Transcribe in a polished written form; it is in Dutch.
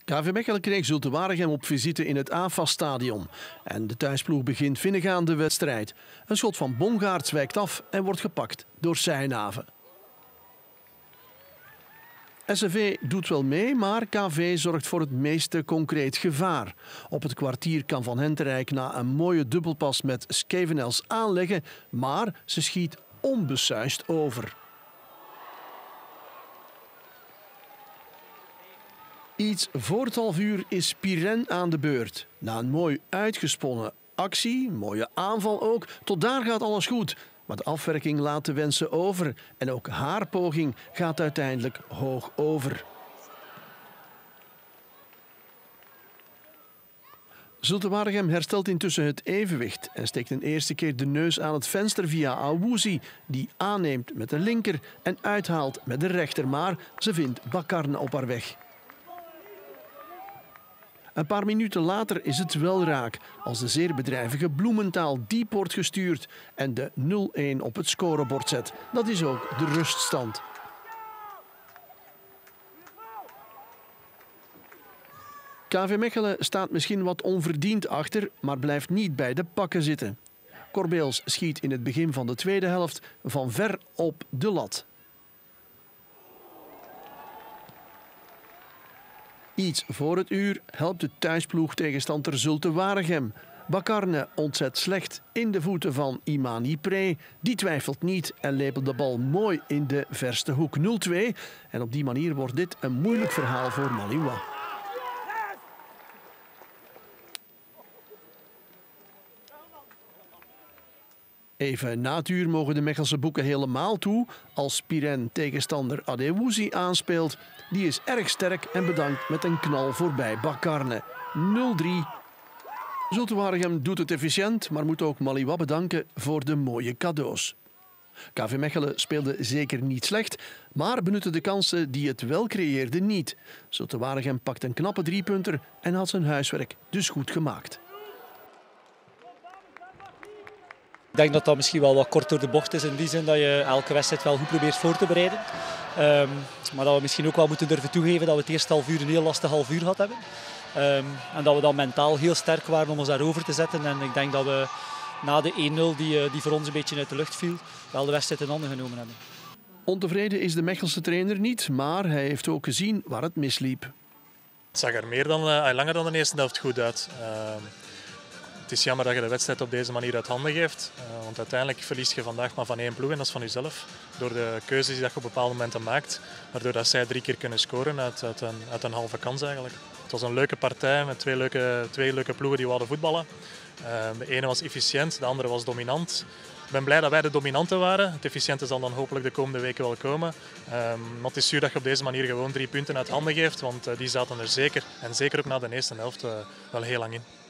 KV Mechelen kreeg Zulte Waregem op visite in het AFAS-stadion. En de thuisploeg begint vinnig aan de wedstrijd. Een schot van Bongaerts wijkt af en wordt gepakt door Seijnave. SCV doet wel mee, maar KV zorgt voor het meeste concreet gevaar. Op het kwartier kan Van Henterijk na een mooie dubbelpas met Skevenels aanleggen, maar ze schiet onbesuisd over. Iets voor het half uur is Pirenne aan de beurt. Na een mooi uitgesponnen actie, mooie aanval ook, tot daar gaat alles goed. Maar de afwerking laat de wensen over en ook haar poging gaat uiteindelijk hoog over. Zulte Waregem herstelt intussen het evenwicht en steekt een eerste keer de neus aan het venster via Awouzi, die aanneemt met de linker en uithaalt met de rechter, maar ze vindt Bakarne op haar weg. Een paar minuten later is het wel raak als de zeer bedrijvige Bloementaal diep wordt gestuurd en de 0-1 op het scorebord zet. Dat is ook de ruststand. KV Mechelen staat misschien wat onverdiend achter, maar blijft niet bij de pakken zitten. Corbeels schiet in het begin van de tweede helft van ver op de lat. Iets voor het uur helpt de thuisploeg tegenstander Zulte Waregem. Bakarne ontzet slecht in de voeten van Imani Pre. Die twijfelt niet en lepelt de bal mooi in de verste hoek. 0-2 en op die manier wordt dit een moeilijk verhaal voor Maliwa. Even na het uur mogen de Mechelse boeken helemaal toe als Pirenne tegenstander Adewouzi aanspeelt. Die is erg sterk en bedankt met een knal voorbij Bakarne. 0-3. Zulte Waregem doet het efficiënt, maar moet ook Maliwa bedanken voor de mooie cadeaus. KV Mechelen speelde zeker niet slecht, maar benutte de kansen die het wel creëerde niet. Zulte Waregem pakt een knappe driepunter en had zijn huiswerk dus goed gemaakt. Ik denk dat dat misschien wel wat kort door de bocht is in die zin dat je elke wedstrijd wel goed probeert voor te bereiden. Maar dat we misschien ook wel moeten durven toegeven dat we het eerste half uur een heel lastig half uur gehad hebben. En dat we dan mentaal heel sterk waren om ons daarover te zetten. En ik denk dat we na de 1-0 die voor ons een beetje uit de lucht viel, wel de wedstrijd in handen genomen hebben. Ontevreden is de Mechelse trainer niet, maar hij heeft ook gezien waar het misliep. Het zag er langer dan de eerste helft goed uit. Het is jammer dat je de wedstrijd op deze manier uit handen geeft. Want uiteindelijk verlies je vandaag maar van één ploeg en dat is van jezelf. Door de keuzes die je op bepaalde momenten maakt. Waardoor dat zij 3 keer kunnen scoren uit een halve kans eigenlijk. Het was een leuke partij met twee leuke ploegen die wilden voetballen. De ene was efficiënt, de andere was dominant. Ik ben blij dat wij de dominanten waren. Het efficiënte zal dan hopelijk de komende weken wel komen. Maar het is zuur dat je op deze manier gewoon 3 punten uit handen geeft. Want die zaten er zeker, en zeker ook na de eerste helft, wel heel lang in.